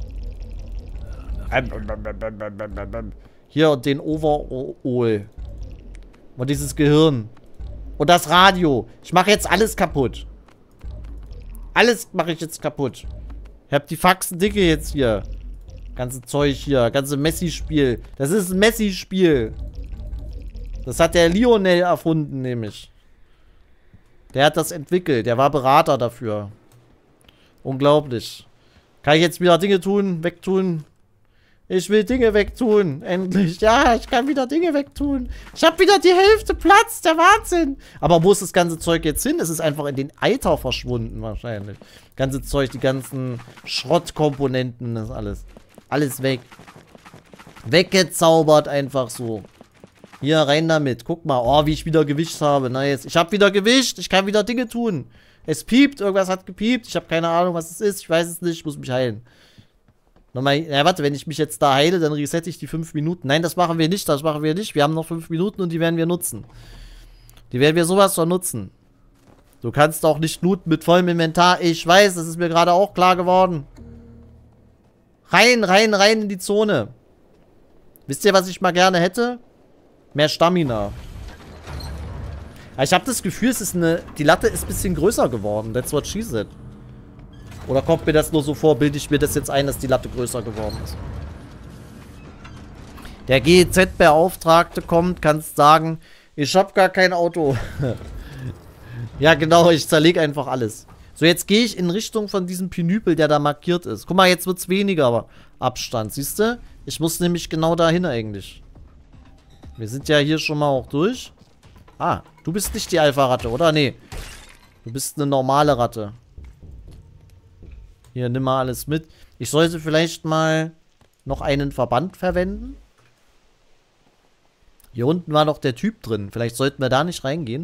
Hier, und den Overall. Und dieses Gehirn. Und das Radio. Ich mache jetzt alles kaputt. Alles mache ich jetzt kaputt. Ich hab die Faxen dicke jetzt hier. Ganze Zeug hier. Ganze Messi-Spiel. Das ist ein Messi-Spiel. Das hat der Lionel erfunden, nämlich. Der hat das entwickelt. Der war Berater dafür. Unglaublich. Kann ich jetzt wieder Dinge tun, wegtun? Ich will Dinge wegtun. Endlich. Ja, ich kann wieder Dinge wegtun. Ich habe wieder die Hälfte Platz. Der Wahnsinn. Aber wo ist das ganze Zeug jetzt hin? Es ist einfach in den Eiter verschwunden wahrscheinlich. Das ganze Zeug, die ganzen Schrottkomponenten, das alles. Alles weg. Weggezaubert einfach so. Hier, rein damit. Guck mal. Oh, wie ich wieder Gewicht habe. Nice. Ich habe wieder Gewicht. Ich kann wieder Dinge tun. Es piept, irgendwas hat gepiept. Ich habe keine Ahnung, was es ist. Ich weiß es nicht. Ich muss mich heilen. Nochmal, ja, warte, wenn ich mich jetzt da heile, dann resette ich die 5 Minuten. Nein, das machen wir nicht. Das machen wir nicht. Wir haben noch 5 Minuten und die werden wir nutzen. Die werden wir sowas von nutzen. Du kannst auch nicht looten mit vollem Inventar. Ich weiß, das ist mir gerade auch klar geworden. Rein, rein, rein in die Zone. Wisst ihr, was ich mal gerne hätte? Mehr Stamina. Ich habe das Gefühl, die Latte ist ein bisschen größer geworden. That's what she said. Oder kommt mir das nur so vor, bilde ich mir das jetzt ein, dass die Latte größer geworden ist? Der GEZ-Beauftragte kommt, kannst sagen, ich habe gar kein Auto. Ja, genau, ich zerlege einfach alles. So, jetzt gehe ich in Richtung von diesem Pinüpel, der da markiert ist. Guck mal, jetzt wird es weniger Abstand, siehst du? Ich muss nämlich genau dahin eigentlich. Wir sind ja hier schon mal auch durch. Ah, du bist nicht die Alpha-Ratte, oder? Nee. Du bist eine normale Ratte. Hier, nimm mal alles mit. Ich sollte vielleicht mal noch einen Verband verwenden. Hier unten war noch der Typ drin. Vielleicht sollten wir da nicht reingehen.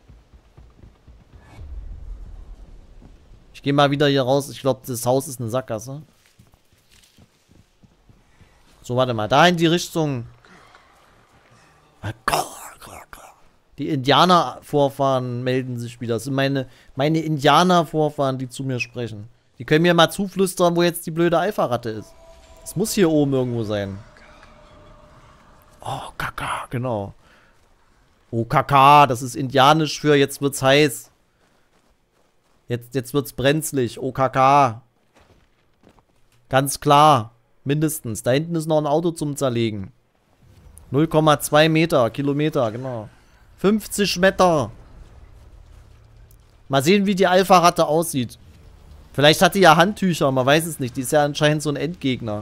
Ich gehe mal wieder hier raus. Ich glaube, das Haus ist eine Sackgasse. So, warte mal. Da in die Richtung. Die Indianer-Vorfahren melden sich wieder. Das sind meine Indianer-Vorfahren, die zu mir sprechen. Die können mir mal zuflüstern, wo jetzt die blöde Alpha-Ratte ist. Es muss hier oben irgendwo sein. Oh, Kaka, genau. Oh, Kaka, das ist indianisch für jetzt wird's heiß. Jetzt wird's brenzlig. Oh, Kaka. Ganz klar. Mindestens. Da hinten ist noch ein Auto zum Zerlegen. 0,2 Meter, Kilometer, genau. 50 Meter. Mal sehen, wie die Alpha-Ratte aussieht. Vielleicht hat die ja Handtücher, man weiß es nicht. Die ist ja anscheinend so ein Endgegner.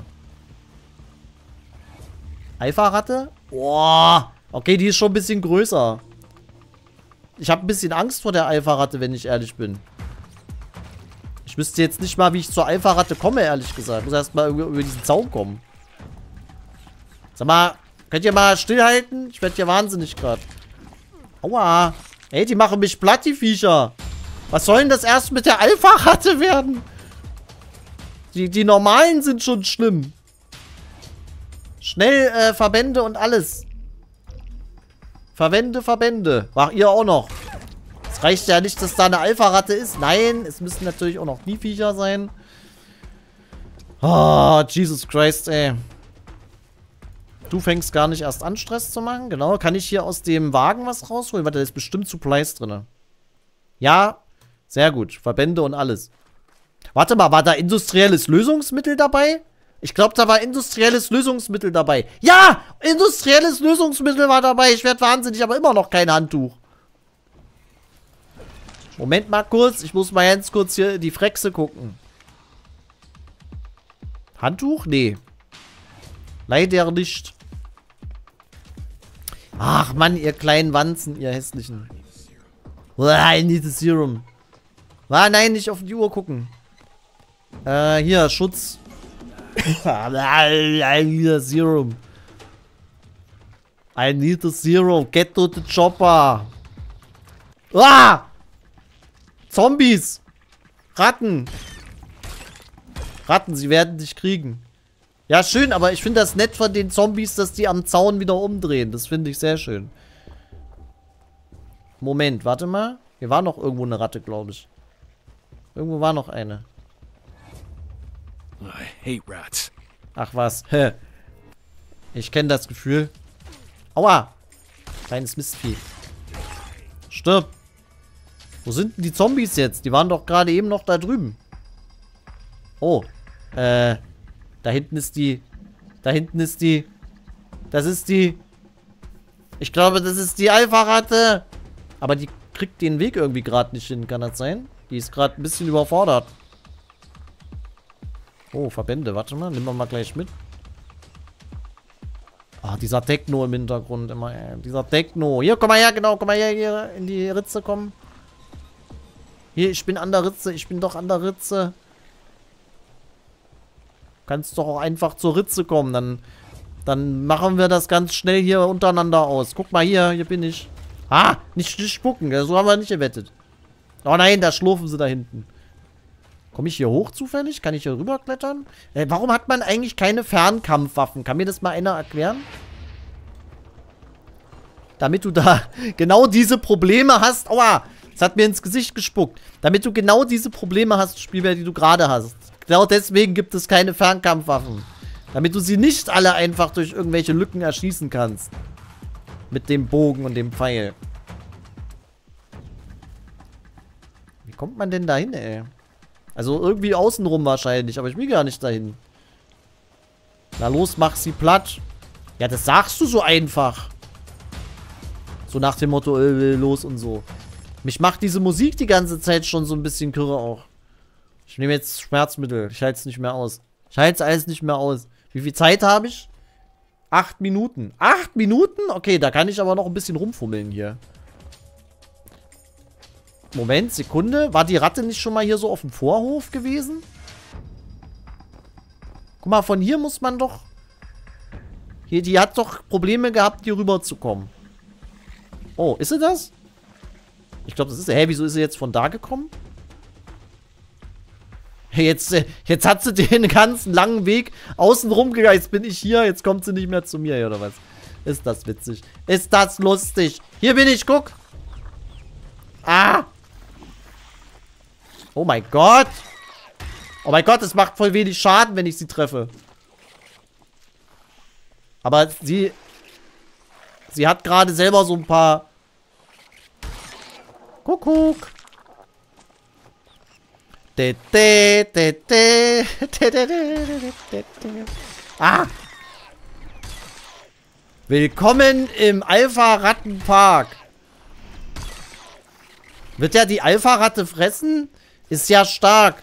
Alpha-Ratte? Boah. Okay, die ist schon ein bisschen größer. Ich habe ein bisschen Angst vor der Alpha-Ratte, wenn ich ehrlich bin. Ich wüsste jetzt nicht mal, wie ich zur Alpha-Ratte komme, ehrlich gesagt. Ich muss erst mal über diesen Zaun kommen. Sag mal, könnt ihr mal stillhalten? Ich werde hier wahnsinnig gerade. Aua. Ey, die machen mich platt, die Viecher. Was soll denn das erst mit der Alpha-Ratte werden? Die normalen sind schon schlimm. Schnell, Verbände und alles. Verbände. Ach, ihr auch noch. Es reicht ja nicht, dass da eine Alpha-Ratte ist. Nein, es müssen natürlich auch noch die Viecher sein. Oh, Jesus Christ, ey. Du fängst gar nicht erst an, Stress zu machen. Genau, kann ich hier aus dem Wagen was rausholen? Warte, da ist bestimmt Supplies drin. Ja, sehr gut. Verbände und alles. Warte mal, war da industrielles Lösungsmittel dabei? Ich glaube, da war industrielles Lösungsmittel dabei. Ja, industrielles Lösungsmittel war dabei. Ich werde wahnsinnig, aber immer noch kein Handtuch. Moment mal kurz. Ich muss mal ganz kurz hier die Frexe gucken. Handtuch? Nee. Leider nicht. Ach Mann, ihr kleinen Wanzen, ihr hässlichen. I need a serum. Ah, nein, nicht auf die Uhr gucken. Hier, Schutz. I need a serum. I need a serum. Get to the chopper. Ah! Zombies. Ratten. Ratten, sie werden dich kriegen. Ja, schön, aber ich finde das nett von den Zombies, dass die am Zaun wieder umdrehen. Das finde ich sehr schön. Moment, warte mal. Hier war noch irgendwo eine Ratte, glaube ich. Irgendwo war noch eine. I hate rats. Ach was. Ich kenne das Gefühl. Aua. Kleines Mistvieh. Stirb. Wo sind denn die Zombies jetzt? Die waren doch gerade eben noch da drüben. Oh. Da hinten ist die. Da hinten ist die. Das ist die. Ich glaube, das ist die Alpha-Ratte. Aber die kriegt den Weg irgendwie gerade nicht hin. Kann das sein? Die ist gerade ein bisschen überfordert. Oh, Verbände. Warte mal. Nehmen wir mal gleich mit. Ah, dieser Techno im Hintergrund immer. Dieser Techno. Hier, komm mal her. Genau, komm mal her. Hier in die Ritze kommen. Hier, ich bin an der Ritze. Ich bin doch an der Ritze. Kannst doch auch einfach zur Ritze kommen. Dann machen wir das ganz schnell hier untereinander aus. Guck mal hier. Hier bin ich. Ah, nicht spucken. So haben wir nicht gewettet. Oh nein, da schlurfen sie da hinten. Komme ich hier hoch zufällig? Kann ich hier rüberklettern? Warum hat man eigentlich keine Fernkampfwaffen? Kann mir das mal einer erklären? Damit du da genau diese Probleme hast. Aua, das hat mir ins Gesicht gespuckt. Damit du genau diese Probleme hast, Spielwelt, die du gerade hast. Genau deswegen gibt es keine Fernkampfwaffen. Damit du sie nicht alle einfach durch irgendwelche Lücken erschießen kannst. Mit dem Bogen und dem Pfeil. kommt man denn da hin, ey? Also irgendwie außenrum wahrscheinlich, aber ich will gar nicht dahin. Na los, mach sie platt. Ja, das sagst du so einfach. So nach dem Motto, los und so. Mich macht diese Musik die ganze Zeit schon so ein bisschen kirre auch. Ich nehme jetzt Schmerzmittel. Ich halte es nicht mehr aus. Ich halte es alles nicht mehr aus. Wie viel Zeit habe ich? 8 Minuten. 8 Minuten? Okay, da kann ich aber noch ein bisschen rumfummeln hier. Moment, Sekunde. War die Ratte nicht schon mal hier so auf dem Vorhof gewesen? Guck mal, von hier muss man doch... Hier, die hat doch Probleme gehabt, hier rüber zu kommen. Oh, ist sie das? Ich glaube, das ist sie. Hä, wieso ist sie jetzt von da gekommen? Jetzt hat sie den ganzen langen Weg außen rum gegangen. Jetzt bin ich hier, jetzt kommt sie nicht mehr zu mir, oder was? Ist das witzig? Ist das lustig? Hier bin ich, guck. Ah! Oh mein Gott! Oh mein Gott, es macht voll wenig Schaden, wenn ich sie treffe. Aber sie hat gerade selber so ein paar... Kuckuck. Ah! Willkommen im Alpha-Ratten-Park. Wird ja die Alpha-Ratte fressen? Ist ja stark.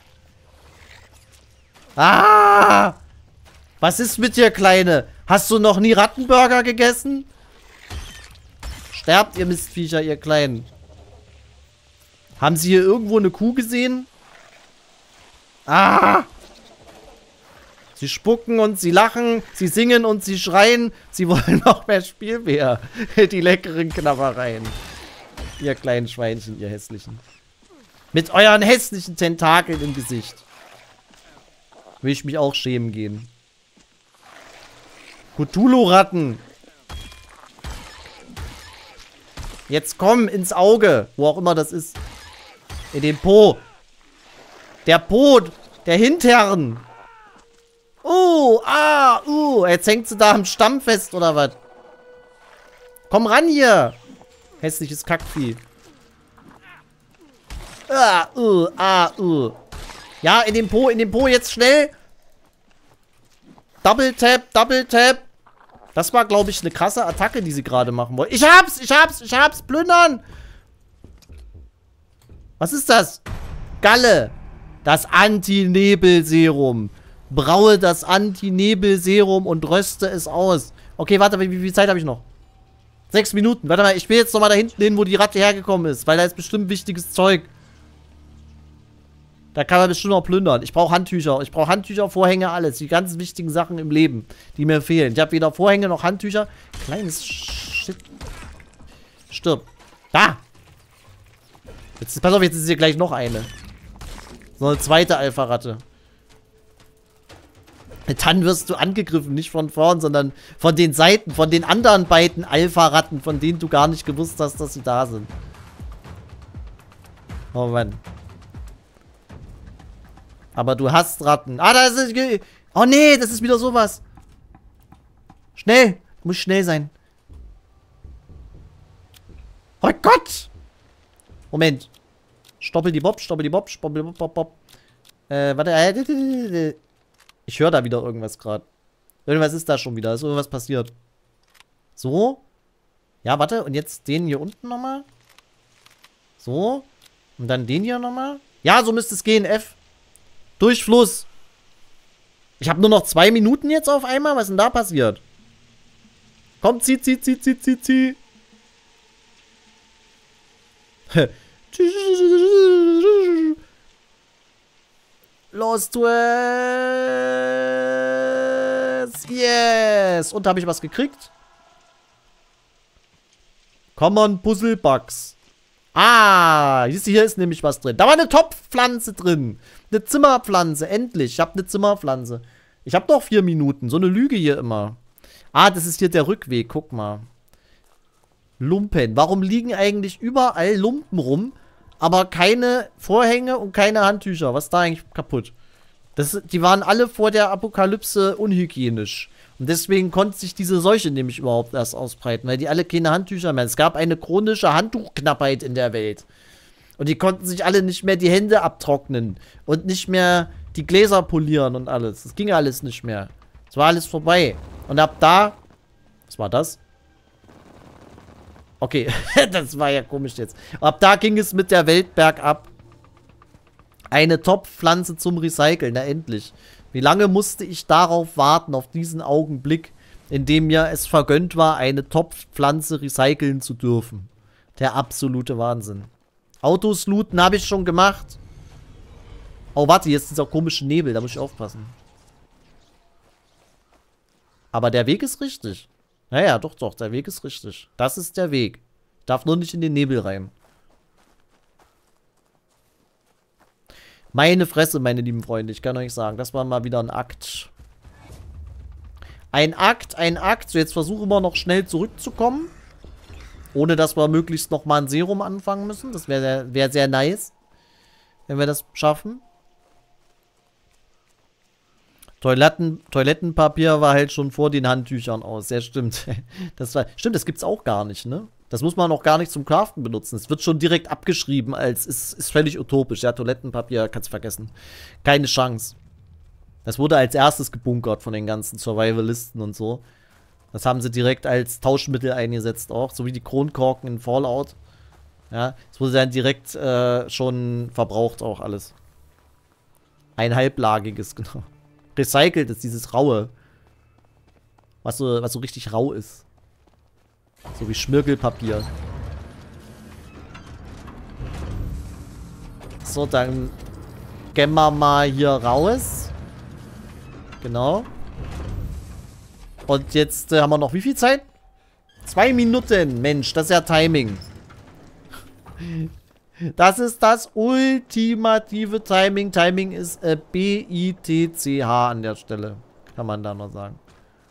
Ah! Was ist mit dir, Kleine? Hast du noch nie Rattenburger gegessen? Sterbt, ihr Mistviecher, ihr Kleinen. Haben Sie hier irgendwo eine Kuh gesehen? Ah! Sie spucken und sie lachen, sie singen und sie schreien. Sie wollen noch mehr Spielbär. Die leckeren Knabbereien. Ihr kleinen Schweinchen, ihr hässlichen. Mit euren hässlichen Tentakeln im Gesicht. Will ich mich auch schämen gehen. Cthulhu-Ratten. Jetzt komm ins Auge. Wo auch immer das ist. In den Po. Der Po. Der Hintern. Jetzt hängt sie da am Stamm fest, oder was? Komm ran hier. Hässliches Kackvieh. Ja, in den Po jetzt schnell. Double Tap, Double Tap. Das war, glaube ich, eine krasse Attacke, die sie gerade machen wollen. Ich hab's, plündern. Was ist das? Galle. Das Anti-Nebel-Serum. Braue das Anti-Nebel-Serum und röste es aus. Okay, warte, wie viel Zeit habe ich noch? 6 Minuten. Warte mal, ich will jetzt noch mal da hinten hin, wo die Ratte hergekommen ist. Weil da ist bestimmt wichtiges Zeug. Da kann man bestimmt noch plündern. Ich brauche Handtücher. Ich brauche Handtücher, Vorhänge, alles. Die ganz wichtigen Sachen im Leben, die mir fehlen. Ich habe weder Vorhänge noch Handtücher. Kleines Shit. Stirb. Da! Jetzt, pass auf, jetzt ist hier gleich noch eine. So eine zweite Alpha-Ratte. Dann wirst du angegriffen, nicht von vorn, sondern von den Seiten, von den anderen beiden Alpha-Ratten, von denen du gar nicht gewusst hast, dass sie da sind. Oh Mann. Aber du hast Ratten. Ah, da ist es. Oh nee, das ist wieder sowas. Schnell. Muss schnell sein. Oh Gott. Moment. Stoppel die Bob, stoppel die Bob, stoppel die Bob, Bob. Warte. Ich höre da wieder irgendwas gerade. Irgendwas ist da schon wieder. Ist irgendwas passiert. So. Ja, warte. Und jetzt den hier unten nochmal. So. Und dann den hier nochmal. Ja, so müsste es gehen. F. Durch Fluss. Ich habe nur noch 2 Minuten jetzt auf einmal. Was ist denn da passiert? Komm, zieh. Los, tu es. Yes. Und da habe ich was gekriegt. Common Puzzle Bugs. Ah, hier ist nämlich was drin. Da war eine Topfpflanze drin. Eine Zimmerpflanze, endlich. Ich habe eine Zimmerpflanze. Ich habe doch 4 Minuten. So eine Lüge hier immer. Ah, das ist hier der Rückweg. Guck mal. Lumpen. Warum liegen eigentlich überall Lumpen rum, aber keine Vorhänge und keine Handtücher? Was ist da eigentlich kaputt? Die waren alle vor der Apokalypse unhygienisch. Und deswegen konnte sich diese Seuche nämlich überhaupt erst ausbreiten, weil die alle keine Handtücher mehr haben. Es gab eine chronische Handtuchknappheit in der Welt. Und die konnten sich alle nicht mehr die Hände abtrocknen. Und nicht mehr die Gläser polieren und alles. Das ging alles nicht mehr. Es war alles vorbei. Und ab da... Was war das? Okay, das war ja komisch jetzt. Ab da ging es mit der Welt bergab. Eine Topfpflanze zum Recyceln, na endlich. Wie lange musste ich darauf warten, auf diesen Augenblick, in dem mir es vergönnt war, eine Topfpflanze recyceln zu dürfen. Der absolute Wahnsinn. Autos looten habe ich schon gemacht. Oh, warte, jetzt ist dieser komische Nebel, da muss ich aufpassen. Aber der Weg ist richtig. Naja, doch, doch, der Weg ist richtig. Das ist der Weg. Ich darf nur nicht in den Nebel rein. Meine Fresse, meine lieben Freunde, ich kann euch sagen, das war mal wieder ein Akt. Ein Akt, ein Akt. So, jetzt versuchen wir noch schnell zurückzukommen. Ohne, dass wir möglichst nochmal ein Serum anfangen müssen. Das wäre sehr nice, wenn wir das schaffen. Toilettenpapier war halt schon vor den Handtüchern aus. Ja, stimmt. Stimmt, das gibt's auch gar nicht, ne? Das muss man auch gar nicht zum Craften benutzen. Es wird schon direkt abgeschrieben als, ist völlig utopisch. Ja, Toilettenpapier, kannst vergessen. Keine Chance. Das wurde als erstes gebunkert von den ganzen Survivalisten und so. Das haben sie direkt als Tauschmittel eingesetzt auch. So wie die Kronkorken in Fallout. Ja, es wurde dann direkt schon verbraucht auch alles. Ein halblagiges, genau. Recycelt ist dieses Raue. Was so richtig rau ist. So wie Schmirgelpapier. So, dann gehen wir mal hier raus. Genau. Und jetzt haben wir noch wie viel Zeit? 2 Minuten. Mensch, das ist ja Timing. Das ist das ultimative Timing. Timing ist B-I-T-C-H an der Stelle. Kann man da noch sagen.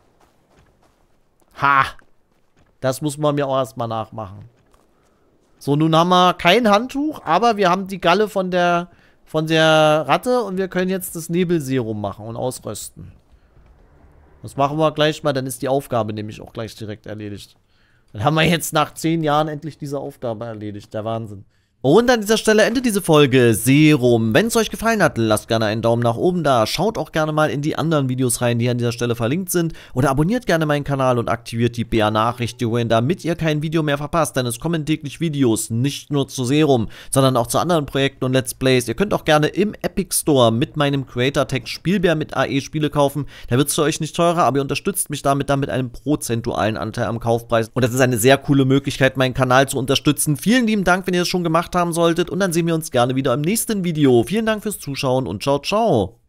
Ha! Das muss man mir auch erstmal nachmachen. So, nun haben wir kein Handtuch, aber wir haben die Galle von der Ratte und wir können jetzt das Nebelserum machen und ausrösten. Das machen wir gleich mal, dann ist die Aufgabe nämlich auch gleich direkt erledigt. Dann haben wir jetzt nach 10 Jahren endlich diese Aufgabe erledigt. Der Wahnsinn. Und an dieser Stelle endet diese Folge Serum. Wenn es euch gefallen hat, lasst gerne einen Daumen nach oben da. Schaut auch gerne mal in die anderen Videos rein, die an dieser Stelle verlinkt sind. Oder abonniert gerne meinen Kanal und aktiviert die BR-Nachrichtigungen, damit ihr kein Video mehr verpasst. Denn es kommen täglich Videos, nicht nur zu Serum, sondern auch zu anderen Projekten und Let's Plays. Ihr könnt auch gerne im Epic Store mit meinem Creator-Tag Spielbär mit AE Spiele kaufen. Da wird es für euch nicht teurer, aber ihr unterstützt mich damit mit einem prozentualen Anteil am Kaufpreis. Und das ist eine sehr coole Möglichkeit, meinen Kanal zu unterstützen. Vielen lieben Dank, wenn ihr das schon gemacht haben solltet, und dann sehen wir uns gerne wieder im nächsten Video. Vielen Dank fürs Zuschauen und ciao, ciao.